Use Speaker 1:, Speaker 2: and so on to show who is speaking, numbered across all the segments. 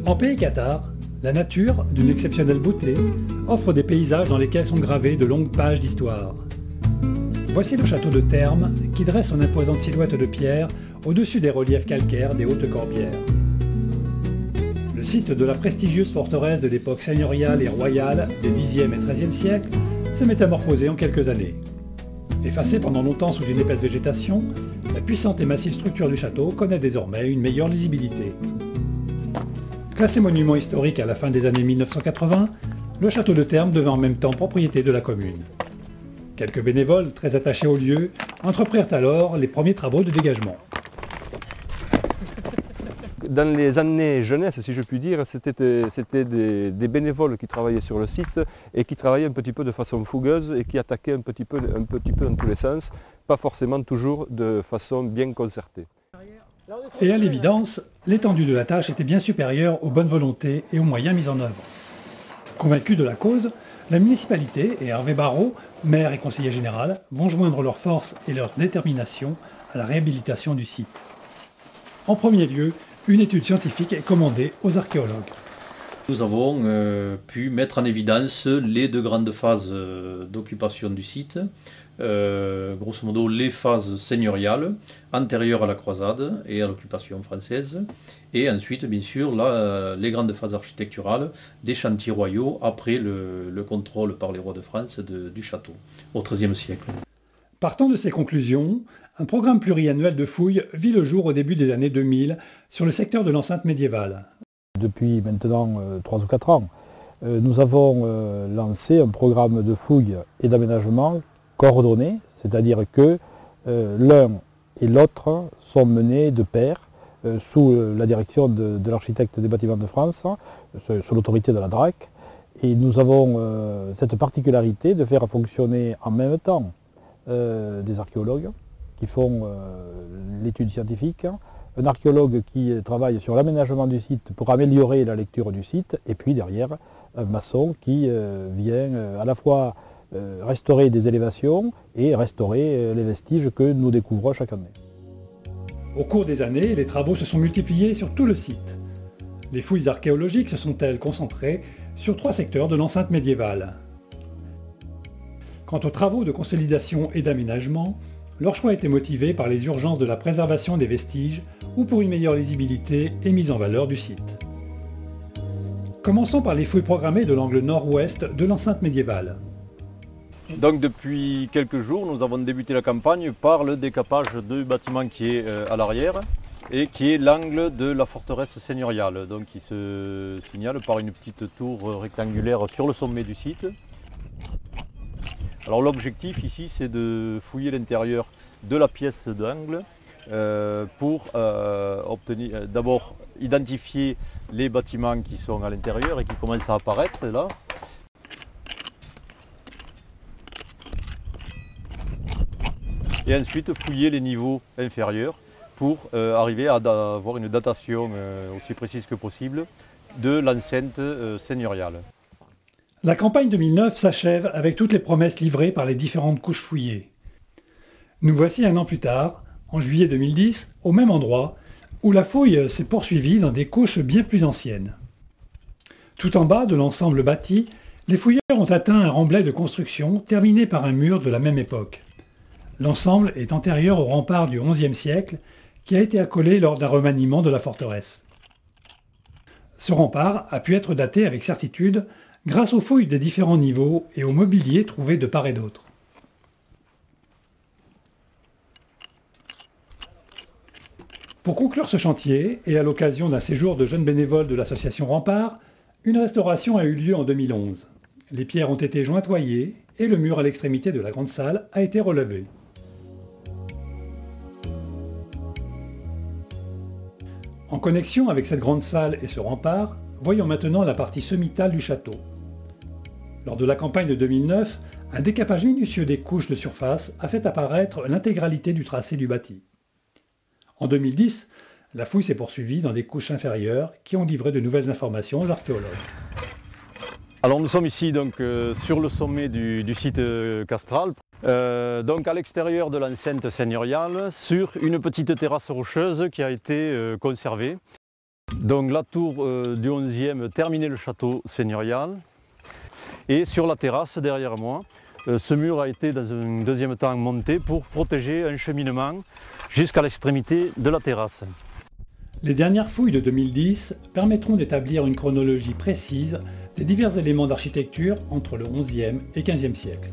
Speaker 1: En pays cathare, la nature, d'une exceptionnelle beauté, offre des paysages dans lesquels sont gravées de longues pages d'histoire. Voici le château de Termes qui dresse son imposante silhouette de pierre au-dessus des reliefs calcaires des Hautes Corbières. Le site de la prestigieuse forteresse de l'époque seigneuriale et royale des Xe et XIIIe siècles s'est métamorphosé en quelques années. Effacé pendant longtemps sous une épaisse végétation, la puissante et massive structure du château connaît désormais une meilleure lisibilité. Classé monument historique à la fin des années 1980, le château de Termes devint en même temps propriété de la commune. Quelques bénévoles, très attachés au lieu, entreprirent alors les premiers travaux de dégagement.
Speaker 2: Dans les années jeunesse, si je puis dire, c'était des bénévoles qui travaillaient sur le site et qui travaillaient un petit peu de façon fougueuse et qui attaquaient un petit peu dans tous les sens, pas forcément toujours de façon bien concertée.
Speaker 1: Et à l'évidence, l'étendue de la tâche était bien supérieure aux bonnes volontés et aux moyens mis en œuvre. Convaincus de la cause, la municipalité et Hervé Barrault, maire et conseiller général, vont joindre leurs forces et leur détermination à la réhabilitation du site. En premier lieu, une étude scientifique est commandée aux archéologues.
Speaker 3: Nous avons pu mettre en évidence les deux grandes phases d'occupation du site. Grosso modo les phases seigneuriales antérieures à la croisade et à l'occupation française, et ensuite bien sûr les grandes phases architecturales des chantiers royaux après le contrôle par les rois de France du château au XIIIe siècle.
Speaker 1: Partant de ces conclusions, un programme pluriannuel de fouilles vit le jour au début des années 2000 sur le secteur de l'enceinte médiévale.
Speaker 4: Depuis maintenant 3 ou 4 ans, nous avons lancé un programme de fouilles et d'aménagement coordonnés, c'est-à-dire que l'un et l'autre sont menés de pair sous la direction de l'architecte des bâtiments de France, sous l'autorité de la DRAC. Et nous avons cette particularité de faire fonctionner en même temps des archéologues qui font l'étude scientifique, un archéologue qui travaille sur l'aménagement du site pour améliorer la lecture du site, et puis derrière un maçon qui vient à la fois restaurer des élévations et restaurer les vestiges que nous découvrons chaque année.
Speaker 1: Au cours des années, les travaux se sont multipliés sur tout le site. Les fouilles archéologiques se sont-elles concentrées sur 3 secteurs de l'enceinte médiévale. Quant aux travaux de consolidation et d'aménagement, leur choix était motivé par les urgences de la préservation des vestiges ou pour une meilleure lisibilité et mise en valeur du site. Commençons par les fouilles programmées de l'angle nord-ouest de l'enceinte médiévale.
Speaker 2: Donc depuis quelques jours, nous avons débuté la campagne par le décapage du bâtiment qui est à l'arrière et qui est l'angle de la forteresse seigneuriale, donc qui se signale par une petite tour rectangulaire sur le sommet du site. Alors l'objectif ici, c'est de fouiller l'intérieur de la pièce d'angle pour obtenir d'abord identifier les bâtiments qui sont à l'intérieur et qui commencent à apparaître là. Et ensuite fouiller les niveaux inférieurs pour arriver à avoir une datation aussi précise que possible de l'enceinte seigneuriale.
Speaker 1: La campagne 2009 s'achève avec toutes les promesses livrées par les différentes couches fouillées. Nous voici un an plus tard, en juillet 2010, au même endroit, où la fouille s'est poursuivie dans des couches bien plus anciennes. Tout en bas de l'ensemble bâti, les fouilleurs ont atteint un remblai de construction terminé par un mur de la même époque. L'ensemble est antérieur au rempart du XIe siècle, qui a été accolé lors d'un remaniement de la forteresse. Ce rempart a pu être daté avec certitude grâce aux fouilles des différents niveaux et au mobilier trouvé de part et d'autre. Pour conclure ce chantier, et à l'occasion d'un séjour de jeunes bénévoles de l'association Rempart, une restauration a eu lieu en 2011. Les pierres ont été jointoyées et le mur à l'extrémité de la grande salle a été relevé. En connexion avec cette grande salle et ce rempart, voyons maintenant la partie sommitale du château. Lors de la campagne de 2009, un décapage minutieux des couches de surface a fait apparaître l'intégralité du tracé du bâti. En 2010, la fouille s'est poursuivie dans des couches inférieures qui ont livré de nouvelles informations aux archéologues.
Speaker 2: Alors nous sommes ici donc, sur le sommet du site castral, donc à l'extérieur de l'enceinte seigneuriale, sur une petite terrasse rocheuse qui a été conservée. Donc la tour du 11e terminait le château seigneurial. Et sur la terrasse derrière moi, ce mur a été dans un deuxième temps monté pour protéger un cheminement jusqu'à l'extrémité de la terrasse.
Speaker 1: Les dernières fouilles de 2010 permettront d'établir une chronologie précise des divers éléments d'architecture entre le XIe et XVe siècle.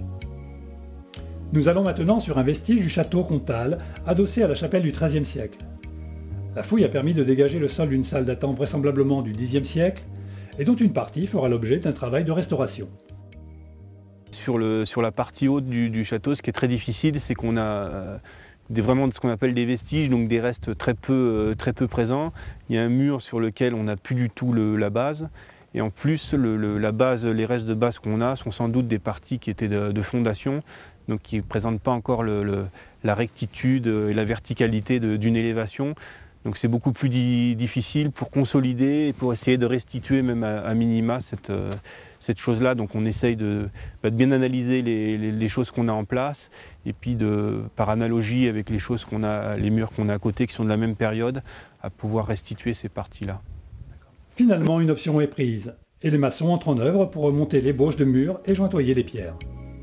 Speaker 1: Nous allons maintenant sur un vestige du château comtal adossé à la chapelle du XIIIe siècle. La fouille a permis de dégager le sol d'une salle datant vraisemblablement du Xe siècle et dont une partie fera l'objet d'un travail de restauration.
Speaker 5: Sur la partie haute du château, ce qui est très difficile, c'est qu'on a vraiment ce qu'on appelle des vestiges, donc des restes très peu présents. Il y a un mur sur lequel on n'a plus du tout la base. Et en plus, les restes de base qu'on a sont sans doute des parties qui étaient de fondation, donc qui ne présentent pas encore la rectitude et la verticalité d'une élévation. Donc c'est beaucoup plus difficile pour consolider et pour essayer de restituer même à minima cette chose-là. Donc on essaye de bien analyser les choses qu'on a en place et puis par analogie avec les choses qu'on a, les murs qu'on a à côté qui sont de la même période, à pouvoir restituer ces parties-là.
Speaker 1: Finalement, une option est prise et les maçons entrent en œuvre pour remonter l'ébauche de murs et jointoyer les pierres.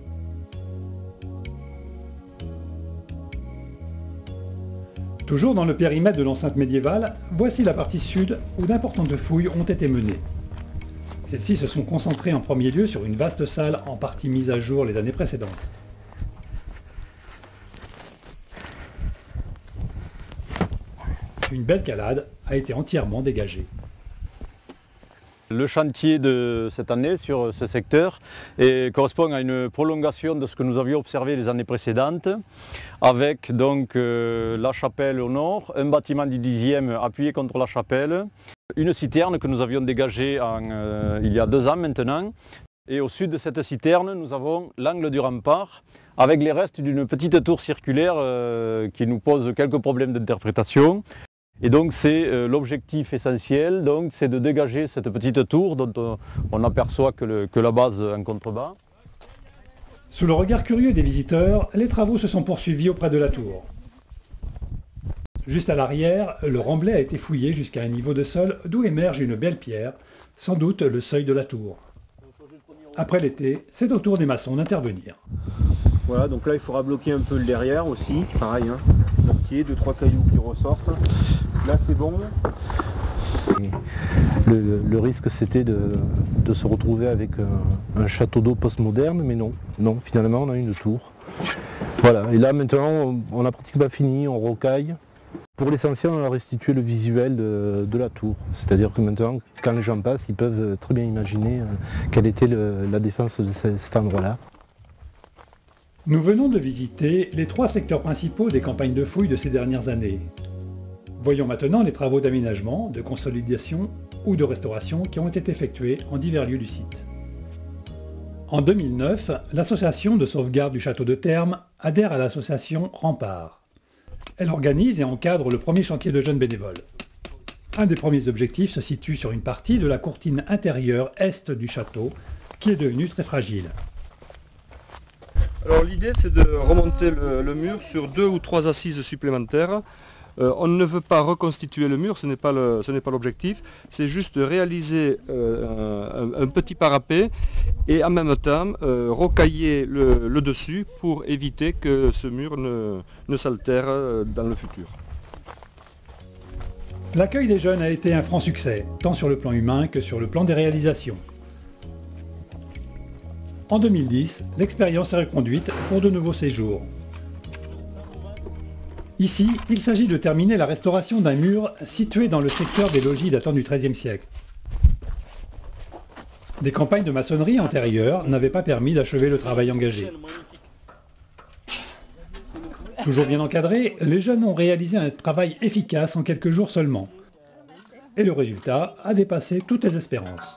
Speaker 1: Toujours dans le périmètre de l'enceinte médiévale, voici la partie sud où d'importantes fouilles ont été menées. Celles-ci se sont concentrées en premier lieu sur une vaste salle en partie mise à jour les années précédentes. Une belle calade a été entièrement dégagée.
Speaker 2: Le chantier de cette année sur ce secteur correspond à une prolongation de ce que nous avions observé les années précédentes, avec donc la chapelle au nord, un bâtiment du 10e appuyé contre la chapelle, une citerne que nous avions dégagée il y a 2 ans maintenant, et au sud de cette citerne nous avons l'angle du rempart, avec les restes d'une petite tour circulaire qui nous pose quelques problèmes d'interprétation. Et donc c'est l'objectif essentiel, c'est de dégager cette petite tour dont on n'aperçoit que la base en contrebas.
Speaker 1: Sous le regard curieux des visiteurs, les travaux se sont poursuivis auprès de la tour. Juste à l'arrière, le remblai a été fouillé jusqu'à un niveau de sol d'où émerge une belle pierre, sans doute le seuil de la tour. Après l'été, c'est au tour des maçons d'intervenir.
Speaker 6: Voilà, donc là il faudra bloquer un peu le derrière aussi, pareil, hein, mortier, 2-3 cailloux qui ressortent. Là c'est bon.
Speaker 4: Le risque c'était de se retrouver avec un château d'eau postmoderne, mais non, finalement on a une tour. Voilà, et là maintenant on a pratiquement fini, on rocaille. Pour l'essentiel on a restitué le visuel de la tour, c'est-à-dire que maintenant quand les gens passent ils peuvent très bien imaginer quelle était la défense de cet endroit-là.
Speaker 1: Nous venons de visiter les 3 secteurs principaux des campagnes de fouilles de ces dernières années. Voyons maintenant les travaux d'aménagement, de consolidation ou de restauration qui ont été effectués en divers lieux du site. En 2009, l'association de sauvegarde du château de Termes adhère à l'association Rempart. Elle organise et encadre le premier chantier de jeunes bénévoles. Un des premiers objectifs se situe sur une partie de la courtine intérieure est du château qui est devenue très fragile.
Speaker 7: Alors l'idée c'est de remonter le mur sur 2 ou 3 assises supplémentaires. On ne veut pas reconstituer le mur, ce n'est pas l'objectif, c'est juste réaliser un petit parapet et en même temps rocailler le dessus pour éviter que ce mur ne s'altère dans le futur.
Speaker 1: L'accueil des jeunes a été un franc succès, tant sur le plan humain que sur le plan des réalisations. En 2010, l'expérience est reconduite pour de nouveaux séjours. Ici, il s'agit de terminer la restauration d'un mur situé dans le secteur des logis datant du XIIIe siècle. Des campagnes de maçonnerie antérieures n'avaient pas permis d'achever le travail engagé. Toujours bien encadrés, les jeunes ont réalisé un travail efficace en quelques jours seulement. Et le résultat a dépassé toutes les espérances.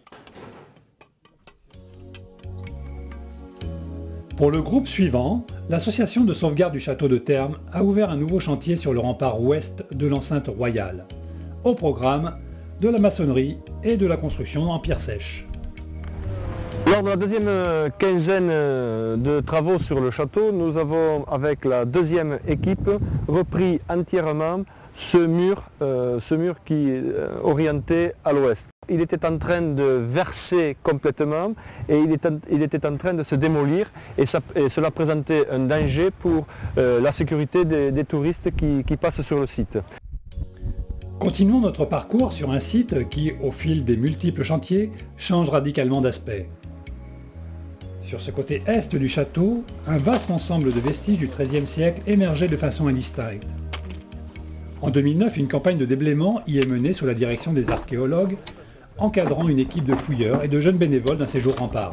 Speaker 1: Pour le groupe suivant, l'association de sauvegarde du château de Termes a ouvert un nouveau chantier sur le rempart ouest de l'enceinte royale. Au programme, de la maçonnerie et de la construction en pierre sèche.
Speaker 8: Lors de la deuxième quinzaine de travaux sur le château, nous avons, avec la deuxième équipe, repris entièrement ce mur qui est orienté à l'ouest. Il était en train de verser complètement et il était en train de se démolir et cela présentait un danger pour la sécurité des touristes qui passent sur le site.
Speaker 1: Continuons notre parcours sur un site qui, au fil des multiples chantiers, change radicalement d'aspect. Sur ce côté est du château, un vaste ensemble de vestiges du XIIIe siècle émergeait de façon indistincte. En 2009, une campagne de déblaiement y est menée sous la direction des archéologues, encadrant une équipe de fouilleurs et de jeunes bénévoles d'un séjour rempart.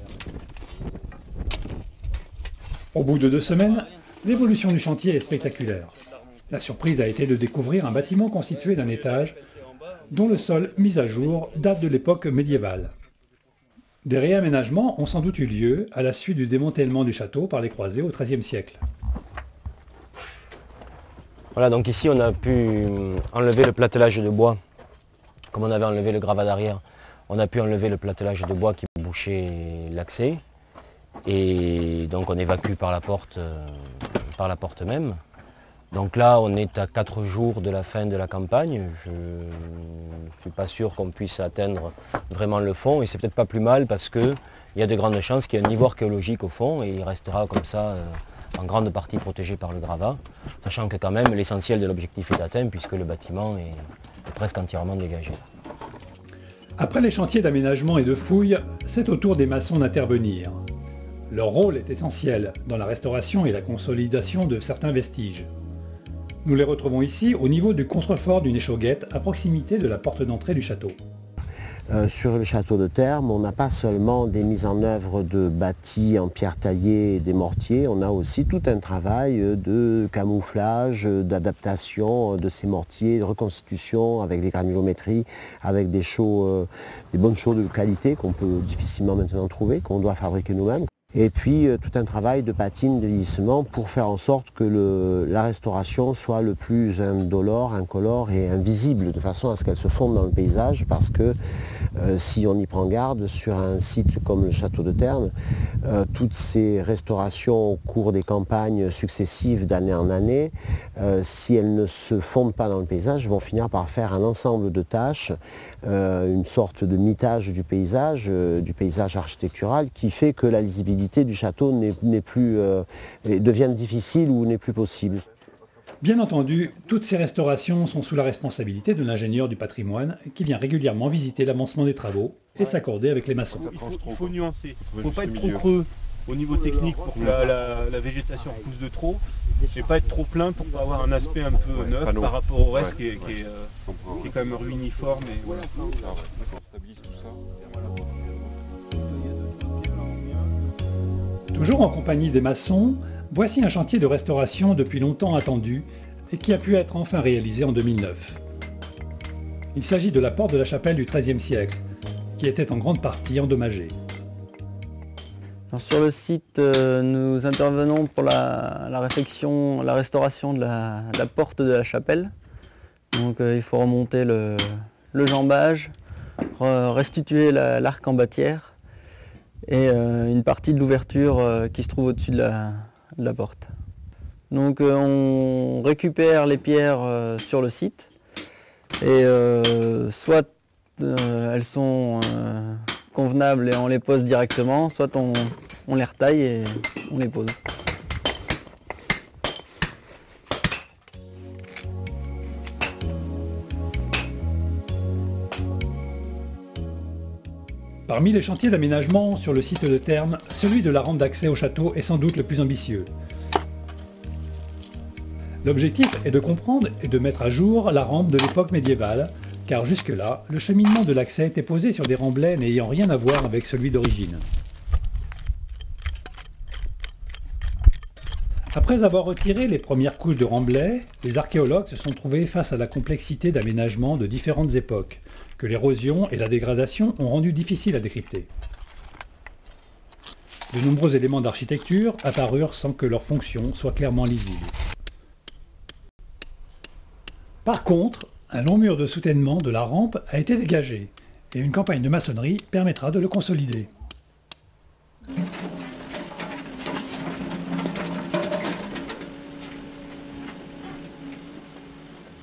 Speaker 1: Au bout de 2 semaines, l'évolution du chantier est spectaculaire. La surprise a été de découvrir un bâtiment constitué d'un étage, dont le sol mis à jour date de l'époque médiévale. Des réaménagements ont sans doute eu lieu à la suite du démantèlement du château par les croisés au XIIIe siècle.
Speaker 9: Voilà, donc ici on a pu enlever le platelage de bois, comme on avait enlevé le gravat d'arrière. On a pu enlever le platelage de bois qui bouchait l'accès, et donc on évacue par la porte même. Donc là on est à 4 jours de la fin de la campagne. Je ne suis pas sûr qu'on puisse atteindre vraiment le fond, et c'est peut-être pas plus mal parce qu'il y a de grandes chances qu'il y ait un niveau archéologique au fond, et il restera comme ça en grande partie protégé par le gravat, sachant que quand même l'essentiel de l'objectif est atteint puisque le bâtiment est presque entièrement dégagé.
Speaker 1: Après les chantiers d'aménagement et de fouilles, c'est au tour des maçons d'intervenir. Leur rôle est essentiel dans la restauration et la consolidation de certains vestiges. Nous les retrouvons ici au niveau du contrefort d'une échauguette à proximité de la porte d'entrée du château.
Speaker 10: Sur le château de Termes, on n'a pas seulement des mises en œuvre de bâtis en pierre taillée et des mortiers, on a aussi tout un travail de camouflage, d'adaptation de ces mortiers, de reconstitution avec des granulométries, avec des bonnes chaux de qualité qu'on peut difficilement maintenant trouver, qu'on doit fabriquer nous-mêmes. Et puis tout un travail de patine, de lissement pour faire en sorte que la restauration soit le plus indolore, incolore et invisible, de façon à ce qu'elle se fonde dans le paysage, parce que si on y prend garde sur un site comme le château de Termes, toutes ces restaurations au cours des campagnes successives d'année en année, si elles ne se fondent pas dans le paysage, vont finir par faire un ensemble de taches, une sorte de mitage du paysage architectural, qui fait que la lisibilité du château devient difficile ou n'est plus possible.
Speaker 1: Bien entendu, toutes ces restaurations sont sous la responsabilité de l'ingénieur du patrimoine qui vient régulièrement visiter l'avancement des travaux et s'accorder avec les maçons.
Speaker 5: Il faut nuancer, il ne faut pas être trop creux au niveau technique pour que la végétation repousse de trop, et pas être trop plein pour pas avoir un aspect un peu neuf par rapport au reste qui est quand même ruiniforme. Et voilà.
Speaker 1: Toujours en compagnie des maçons, voici un chantier de restauration depuis longtemps attendu et qui a pu être enfin réalisé en 2009. Il s'agit de la porte de la chapelle du XIIIe siècle, qui était en grande partie endommagée.
Speaker 11: Alors sur le site, nous intervenons pour la restauration de la porte de la chapelle. Donc il faut remonter le jambage, restituer l'arc en bâtière, et une partie de l'ouverture qui se trouve au-dessus de la porte. Donc on récupère les pierres sur le site, et soit elles sont convenables et on les pose directement, soit on les retaille et on les pose.
Speaker 1: Parmi les chantiers d'aménagement sur le site de Termes, celui de la rampe d'accès au château est sans doute le plus ambitieux. L'objectif est de comprendre et de mettre à jour la rampe de l'époque médiévale, car jusque-là, le cheminement de l'accès était posé sur des remblais n'ayant rien à voir avec celui d'origine. Après avoir retiré les premières couches de remblais, les archéologues se sont trouvés face à la complexité d'aménagements de différentes époques, que l'érosion et la dégradation ont rendu difficile à décrypter. De nombreux éléments d'architecture apparurent sans que leur fonction soit clairement lisible. Par contre, un long mur de soutènement de la rampe a été dégagé, et une campagne de maçonnerie permettra de le consolider.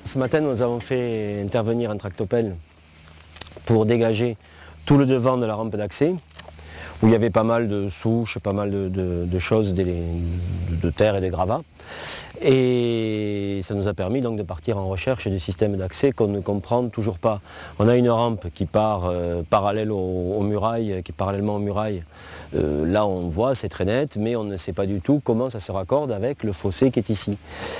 Speaker 9: Ce matin, nous avons fait intervenir un tractopelle pour dégager tout le devant de la rampe d'accès, où il y avait pas mal de souches, pas mal de choses, de terre et de gravats. Et ça nous a permis donc de partir en recherche du système d'accès qu'on ne comprend toujours pas. On a une rampe qui part parallèle aux murailles, qui est parallèlement aux murailles. Là on voit, c'est très net, mais on ne sait pas du tout comment ça se raccorde avec le fossé qui est ici.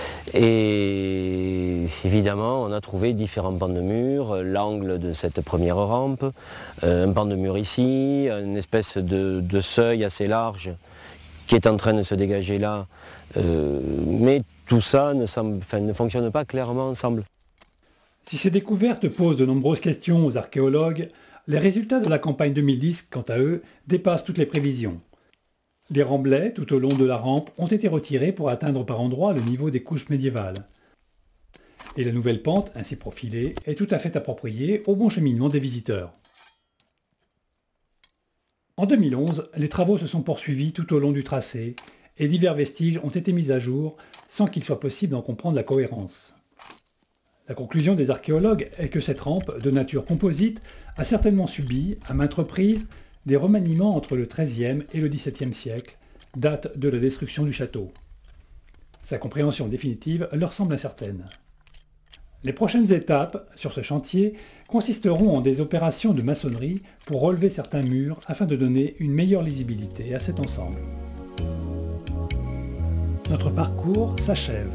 Speaker 9: Et évidemment, on a trouvé différents pans de mur, l'angle de cette première rampe, un pan de mur ici, une espèce de seuil assez large qui est en train de se dégager là. Mais tout ça ne fonctionne pas clairement ensemble.
Speaker 1: Si ces découvertes posent de nombreuses questions aux archéologues, les résultats de la campagne 2010, quant à eux, dépassent toutes les prévisions. Les remblais tout au long de la rampe ont été retirés pour atteindre par endroits le niveau des couches médiévales. Et la nouvelle pente, ainsi profilée, est tout à fait appropriée au bon cheminement des visiteurs. En 2011, les travaux se sont poursuivis tout au long du tracé et divers vestiges ont été mis à jour sans qu'il soit possible d'en comprendre la cohérence. La conclusion des archéologues est que cette rampe, de nature composite, a certainement subi, à maintes reprises, des remaniements entre le XIIIe et le XVIIe siècle, date de la destruction du château. Sa compréhension définitive leur semble incertaine. Les prochaines étapes sur ce chantier consisteront en des opérations de maçonnerie pour relever certains murs afin de donner une meilleure lisibilité à cet ensemble. Notre parcours s'achève.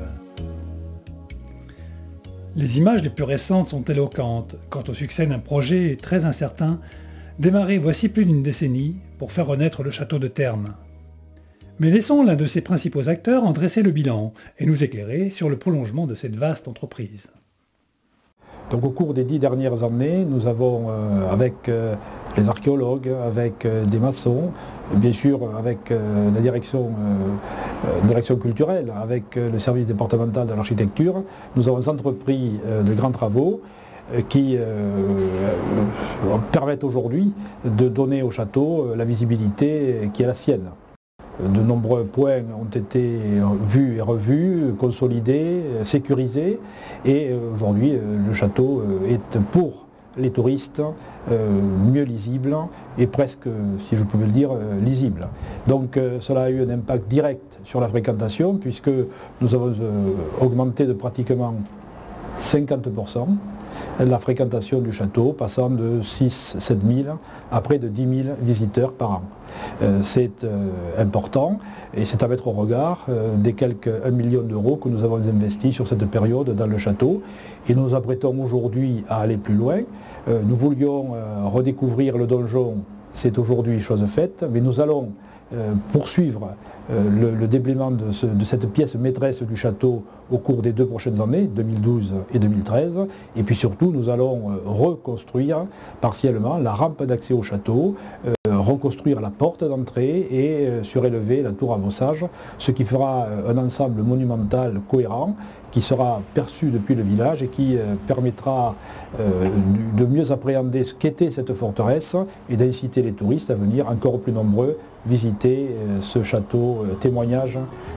Speaker 1: Les images les plus récentes sont éloquentes quant au succès d'un projet très incertain, démarré voici plus d'une décennie pour faire renaître le château de Termes. Mais laissons l'un de ses principaux acteurs en dresser le bilan et nous éclairer sur le prolongement de cette vaste entreprise.
Speaker 4: Donc au cours des 10 dernières années, nous avons, avec les archéologues, avec des maçons, bien sûr avec la direction culturelle, avec le service départemental de l'architecture, nous avons entrepris de grands travaux qui permettent aujourd'hui de donner au château la visibilité qui est la sienne. De nombreux points ont été vus et revus, consolidés, sécurisés, et aujourd'hui le château est pour les touristes mieux lisible et presque, si je pouvais le dire, lisible. Donc cela a eu un impact direct sur la fréquentation puisque nous avons augmenté de pratiquement 50% la fréquentation du château, passant de 6 000 à 7 000 à près de 10 000 visiteurs par an. C'est important et c'est à mettre au regard des quelques 1 million d'euros que nous avons investis sur cette période dans le château. Et nous nous apprêtons aujourd'hui à aller plus loin. Nous voulions redécouvrir le donjon, c'est aujourd'hui chose faite, mais nous allons poursuivre le déblaiement de cette pièce maîtresse du château au cours des 2 prochaines années, 2012 et 2013. Et puis surtout, nous allons reconstruire partiellement la rampe d'accès au château, reconstruire la porte d'entrée et surélever la tour à bossage, ce qui fera un ensemble monumental cohérent qui sera perçu depuis le village et qui permettra de mieux appréhender ce qu'était cette forteresse et d'inciter les touristes à venir encore plus nombreux visiter ce château témoignage